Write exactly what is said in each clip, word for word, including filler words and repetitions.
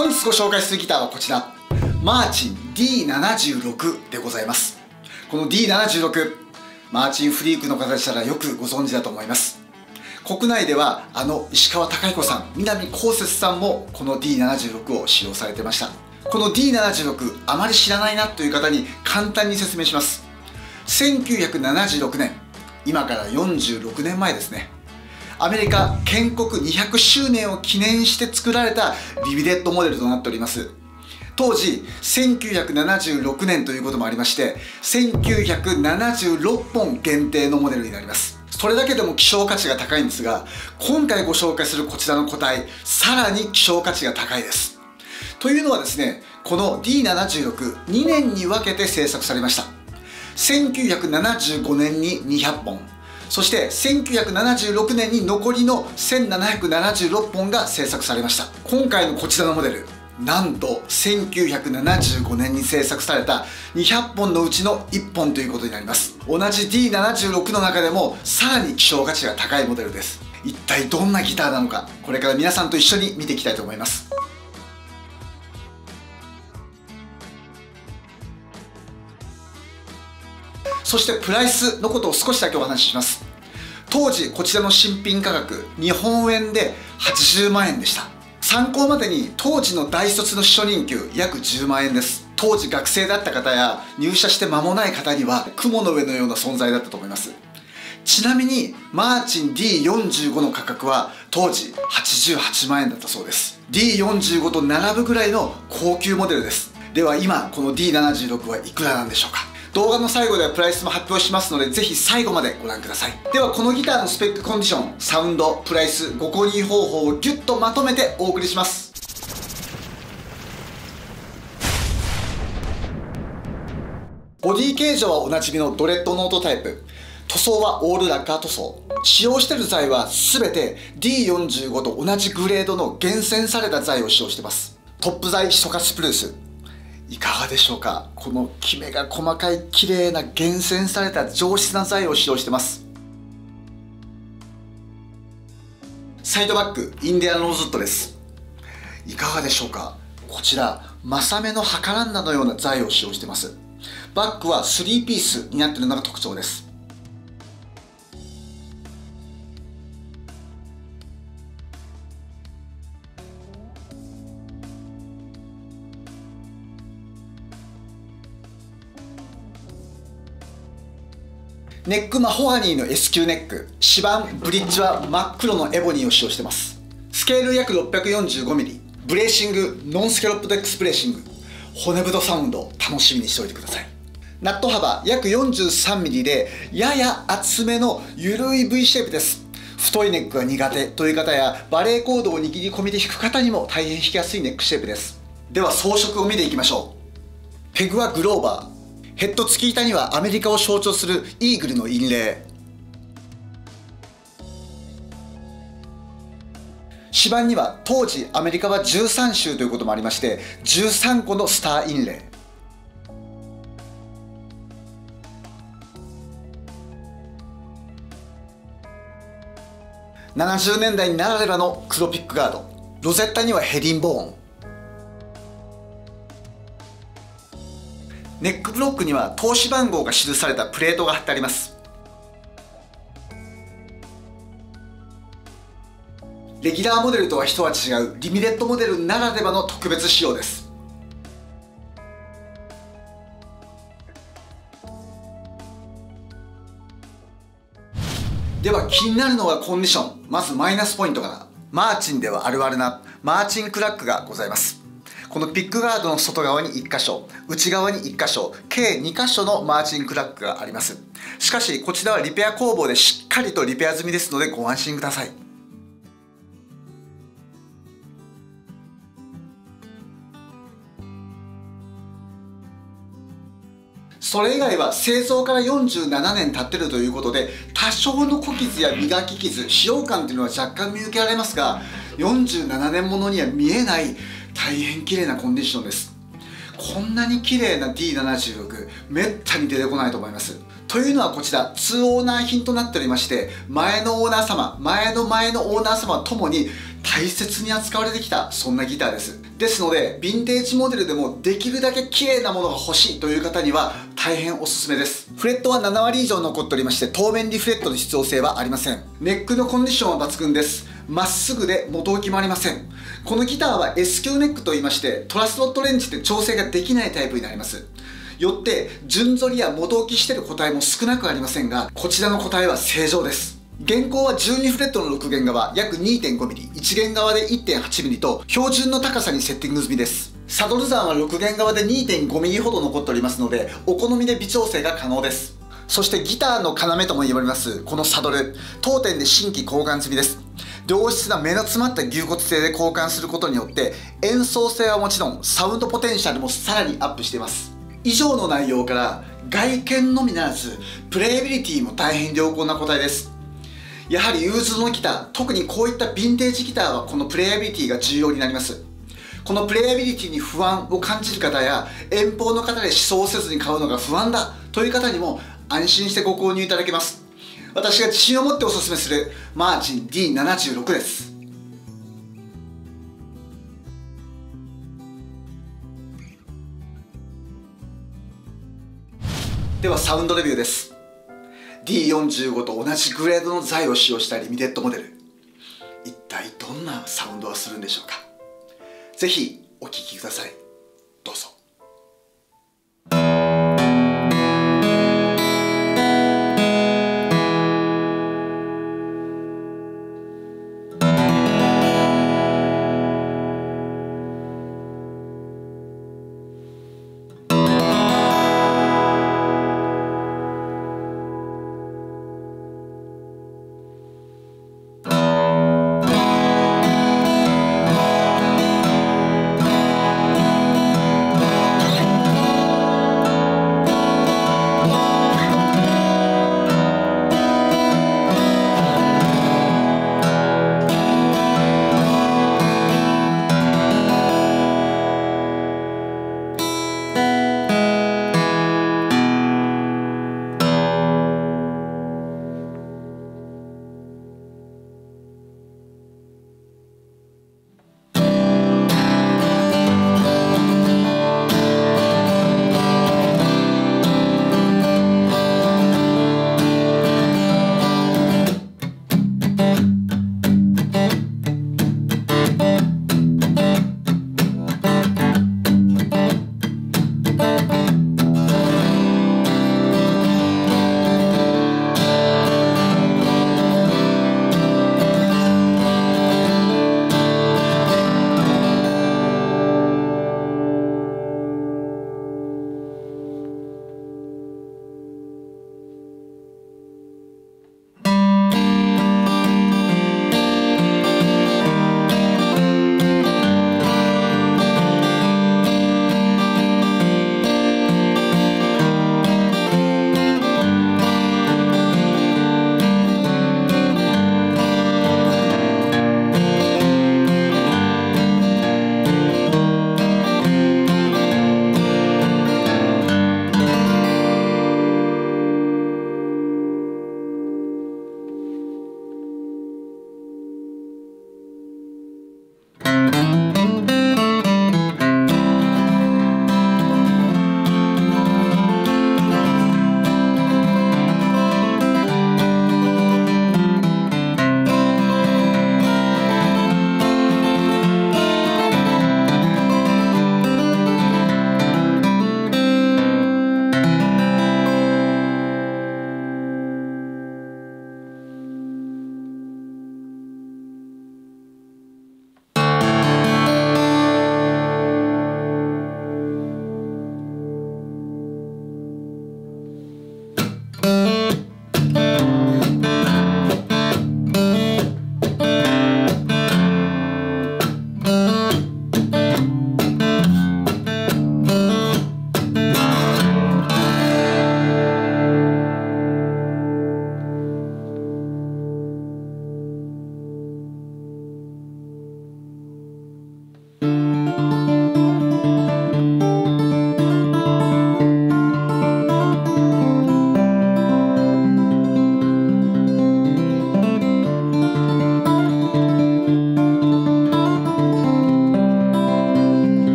本日ご紹介するギターはこちら、マーチン ディーななじゅうろく でございます。この ディーななじゅうろく、マーチンフリークの方でしたらよくご存知だと思います。国内ではあの石川貴彦さん、南こうせつさんもこの ディーななじゅうろく を使用されてました。この ディーななじゅうろく あまり知らないなという方に簡単に説明します。せんきゅうひゃくななじゅうろくねん、今からよんじゅうろくねんまえですね。アメリカ建国にひゃくしゅうねんを記念して作られたリミテッドモデルとなっております。当時せんきゅうひゃくななじゅうろくねんということもありまして、せんきゅうひゃくななじゅうろっぽん限定のモデルになります。それだけでも希少価値が高いんですが、今回ご紹介するこちらの個体、さらに希少価値が高いです。というのはですね、この ディーななじゅうろく、にねんに分けて製作されました。せんきゅうひゃくななじゅうごねんににひゃっぽん、そしてせんきゅうひゃくななじゅうろくねんに残りのせんななひゃくななじゅうろっぽんが製作されました。今回のこちらのモデル、なんとせんきゅうひゃくななじゅうごねんに製作されたにひゃっぽんのうちのいっぽんということになります。同じ ディーななじゅうろく の中でもさらに希少価値が高いモデルです。一体どんなギターなのか、これから皆さんと一緒に見ていきたいと思います。そしてプライスのことを少しだけお話しします。当時こちらの新品価格、日本円ではちじゅうまんえんでした。参考までに当時の大卒の初任給約じゅうまんえんです。当時学生だった方や入社して間もない方には雲の上のような存在だったと思います。ちなみにマーチン ディーよんじゅうご の価格は当時はちじゅうはちまんえんだったそうです。 ディーよんじゅうご と並ぶぐらいの高級モデルです。では今この ディーななじゅうろく はいくらなんでしょうか。動画の最後ではプライスも発表しますので、ぜひ最後までご覧ください。ではこのギターのスペック、コンディション、サウンド、プライス、ご購入方法をギュッとまとめてお送りします。ボディ形状はおなじみのドレッドノートタイプ。塗装はオールラッカー塗装。使用している材は全て ディーよんじゅうご と同じグレードの厳選された材を使用しています。トップ材シソカスプルース。いかがでしょうか。このキメが細かい綺麗な厳選された上質な材を使用しています。サイドバックインディアンローズウッドです。いかがでしょうか。こちらマサメのハカランダのような材を使用しています。バッグはスリーピースになっているのが特徴です。ネックマホガニーの エス 級ネック、指板ブリッジは真っ黒のエボニーを使用しています。スケール約 ろっぴゃくよんじゅうごミリ、ブレーシングノンスキャロップデックスブレーシング、骨太サウンド楽しみにしておいてください。ナット幅約 よんじゅうさんミリ でやや厚めのゆるい V シェイプです。太いネックが苦手という方やバレーコードを握り込みで弾く方にも大変弾きやすいネックシェイプです。では装飾を見ていきましょう。ペグはグローバー、ヘッド付き板にはアメリカを象徴するイーグルの印例。指板には当時アメリカはじゅうさんしゅうということもありまして、じゅうさんこのスター印例。ななじゅうねんだいならではの黒ピックガード。ロゼッタにはヘリンボーン。ネックブロックには通し番号が記されたプレートが貼ってあります。レギュラーモデルとは一味違うリミテッドモデルならではの特別仕様です。では気になるのはコンディション。まずマイナスポイントから。マーチンではあるあるなマーチンクラックがございます。このピックガードの外側にいっかしょ、内側にいっかしょ、計にかしょのマーチンクラックがあります。しかしこちらはリペア工房でしっかりとリペア済みですのでご安心ください。それ以外は製造からよんじゅうななねん経ってるということで、多少の小傷や磨き傷、使用感というのは若干見受けられますが、よんじゅうななねんものには見えない大変綺麗なコンディションです。こんなに綺麗な ディーななじゅうろく、めったに出てこないと思います。というのはこちらツーオーナー品となっておりまして、前のオーナー様、前の前のオーナー様ともに大切に扱われてきたそんなギターです。 ですのでヴィンテージモデルでもできるだけ綺麗なものが欲しいという方には大変おすすめです。フレットはななわり以上残っておりまして、当面リフレットの必要性はありません。ネックのコンディションは抜群です。まっすぐで元置きもありません。このギターは S 級ネックといいまして、トラスロットレンチで調整ができないタイプになります。よって順反りや元置きしている個体も少なくありませんが、こちらの個体は正常です。弦高はじゅうにフレットのろく弦側約 にてんごミリ、いち弦側で いってんはちミリと標準の高さにセッティング済みです。サドル山はろく弦側で にてんごミリほど残っておりますので、お好みで微調整が可能です。そしてギターの要とも言われますこのサドル、当店で新規交換済みです。良質な目の詰まった牛骨製で交換することによって演奏性はもちろんサウンドポテンシャルもさらにアップしています。以上の内容から外見のみならずプレイビリティも大変良好な個体です。やはりユーズドのギター、特にこういったヴィンテージギターはこのプレイアビリティが重要になります。このプレイアビリティに不安を感じる方や遠方の方で思想せずに買うのが不安だという方にも安心してご購入いただけます。私が自信を持ってお勧めするマーチン ディーななじゅうろく です。ではサウンドレビューです。 ディーよんじゅうご と同じグレードの材を使用したリミテッドモデル、一体どんなサウンドがするんでしょうか。ぜひお聴きください。どうぞ。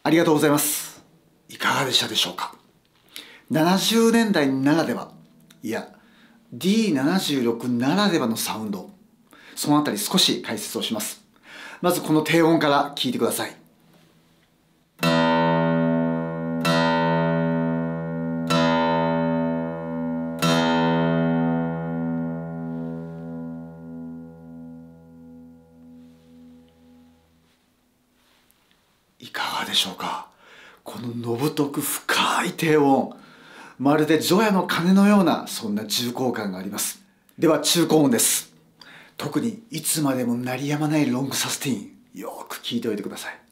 ありがとうございます。いかがでしたでしょうか。ななじゅうねんだいならでは、いや ディーななじゅうろく ならではのサウンド、そのあたり少し解説をします。まずこの低音から聞いてください。いかがでしょうか。こののぶとく深い低音、まるで除夜の鐘のようなそんな重厚感があります。では中高音です。特にいつまでも鳴りやまないロングサスティン、よく聞いておいてください。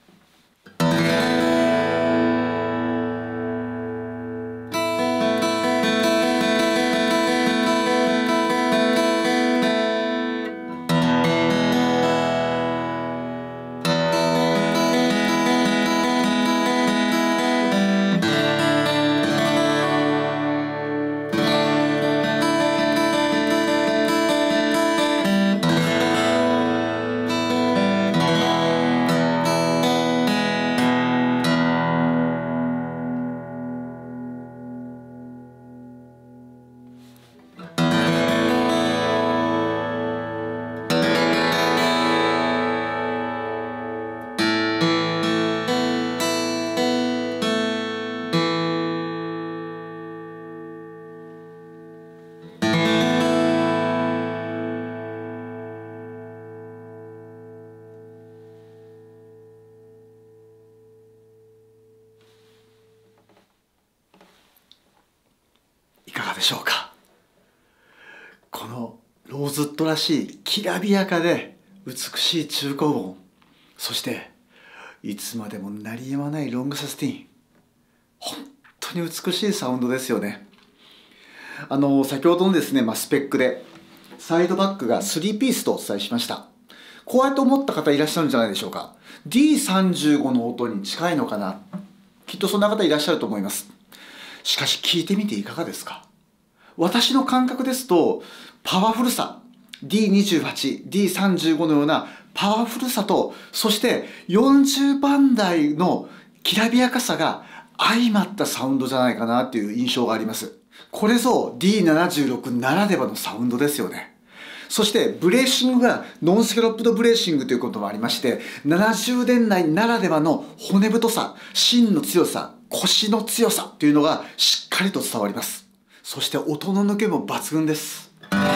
いかがでしょうか。このローズウッドらしいきらびやかで美しい中高音、そしていつまでも鳴りやまないロングサスティン、本当に美しいサウンドですよね。あの先ほどのですね、まあ、スペックでサイドバックがスリーピースとお伝えしました。こうやって思った方いらっしゃるんじゃないでしょうか。 ディーさんじゅうご の音に近いのかな、きっとそんな方いらっしゃると思います。しかし聞いてみていかがですか。私の感覚ですと、パワフルさ ディーにじゅうはち、ディーさんじゅうご のようなパワフルさと、そしてよんじゅうばん台のきらびやかさが相まったサウンドじゃないかなっていう印象があります。これぞ ディーななじゅうろく ならではのサウンドですよね。そしてブレーシングがノンスキャロップドブレーシングということもありまして、ななじゅうねんだいならではの骨太さ、芯の強さ、腰の強さというのがしっかりと伝わります。そして音の抜けも抜群です。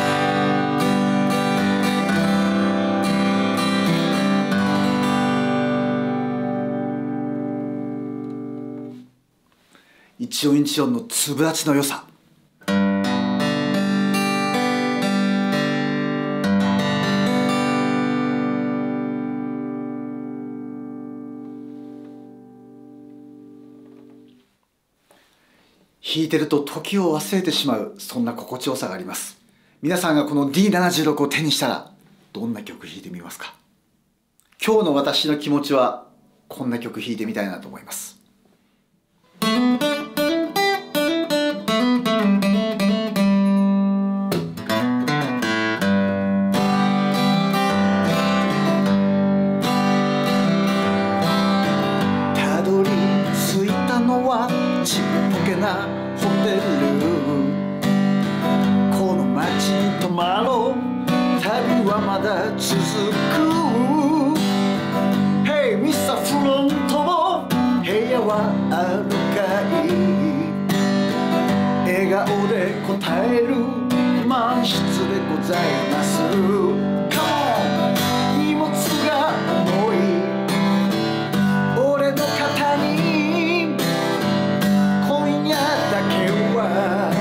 一音一音の粒立ちの良さ、弾いてると時を忘れてしまう、そんな心地よさがあります。皆さんがこの ディーななじゅうろく を手にしたらどんな曲弾いてみますか。今日の私の気持ちはこんな曲弾いてみたいなと思います。たどり着いたのはちっぽけなホテル、この街に泊まろう、旅はまだ続く。 Hey ミスターフロント、部屋はあるかい、笑顔で答える満室でございます。 Come on 荷物が重い俺の肩に、今夜だけは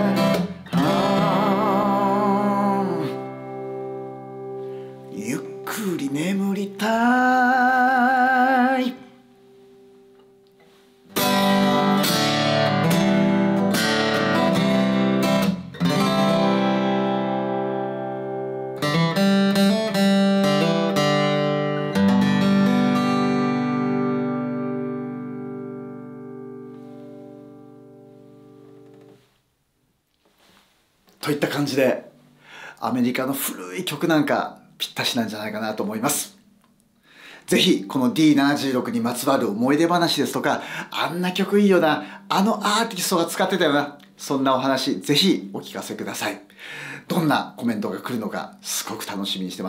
ゆっくり眠りたい。といった感じで、アメリカの古い曲なんかぴったしなんじゃないかなと思います。 ぜひこの ディーななじゅうろく にまつわる思い出話ですとか、あんな曲いいよな、あのアーティストが使ってたよな、そんなお話ぜひお聞かせください。どんなコメントが来るのかすごく楽しみにしてます。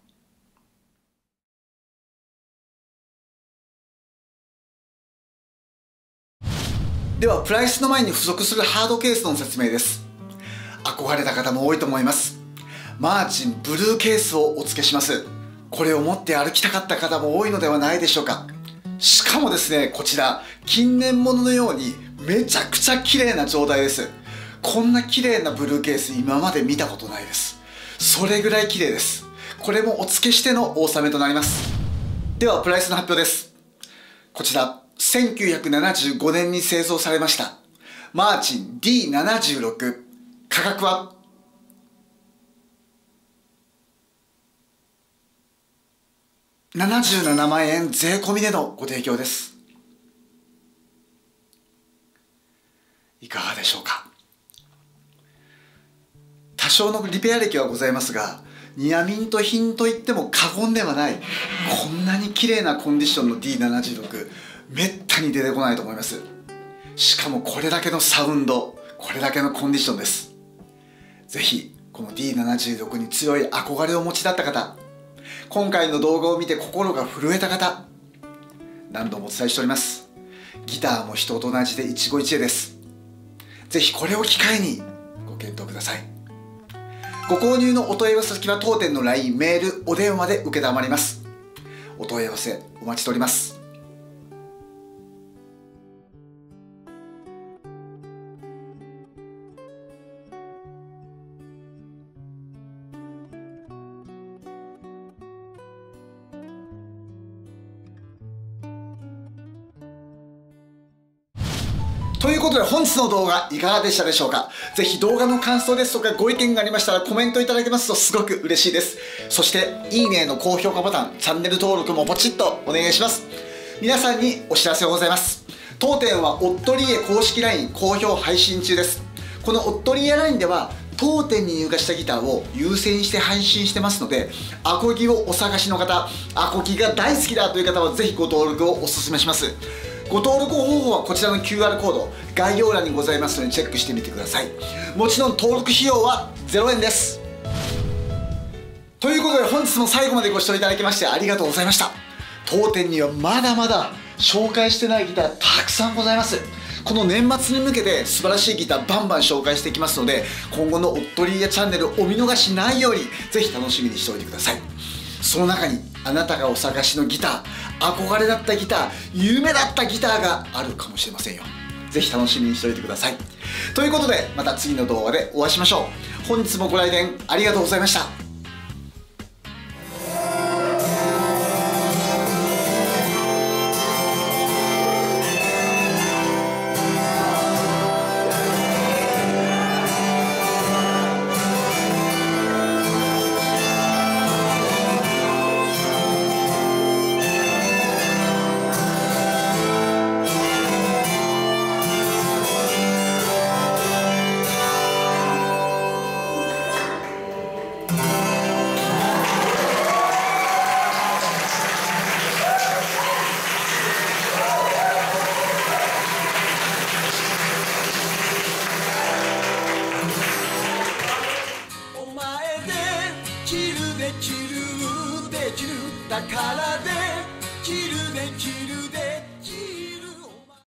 ではプライスの前に付属するハードケースの説明です。憧れた方も多いと思います。マーチンブルーケースをお付けします。これを持って歩きたかった方も多いのではないでしょうか。しかもですね、こちら近年物のようにめちゃくちゃ綺麗な状態です。こんな綺麗なブルーケース今まで見たことないです。それぐらい綺麗です。これもお付けしてのお納めとなります。ではプライスの発表です。こちらせんきゅうひゃくななじゅうごねんに製造されましたマーチン ディーななじゅうろく、 価格はななじゅうななまんえん税込みでのご提供です。いかがでしょうか。多少のリペア歴はございますが、ニアミント品といっても過言ではない、こんなに綺麗なコンディションの ディーななじゅうろく、めったに出てこないと思います。しかもこれだけのサウンド、これだけのコンディションです。ぜひこの ディーななじゅうろく に強い憧れをお持ちだった方、今回の動画を見て心が震えた方、何度もお伝えしております。ギターも人と同じで一期一会です。ぜひこれを機会にご検討ください。ご購入のお問い合わせ先は当店の ライン、メール、お電話で承ります。お問い合わせお待ちしております。ということで本日の動画いかがでしたでしょうか。ぜひ動画の感想ですとかご意見がありましたらコメントいただけますとすごく嬉しいです。そしていいねの高評価ボタン、チャンネル登録もポチッとお願いします。皆さんにお知らせがございます。当店はオットリエ公式 ライン 好評配信中です。このオットリエ ライン では当店に入荷したギターを優先して配信してますので、アコギをお探しの方、アコギが大好きだという方はぜひご登録をお勧めします。ご登録方法はこちらの キューアール コード概要欄にございますのでチェックしてみてください。もちろん登録費用はゼロえんです。ということで本日も最後までご視聴いただきましてありがとうございました。当店にはまだまだ紹介してないギターたくさんございます。この年末に向けて素晴らしいギターバンバン紹介していきますので、今後のオットリエチャンネルお見逃しないようにぜひ楽しみにしておいてください。その中にあなたがお探しのギター、憧れだったギター、夢だったギターがあるかもしれませんよ。ぜひ楽しみにしておいてください。ということでまた次の動画でお会いしましょう。本日もご来店ありがとうございました。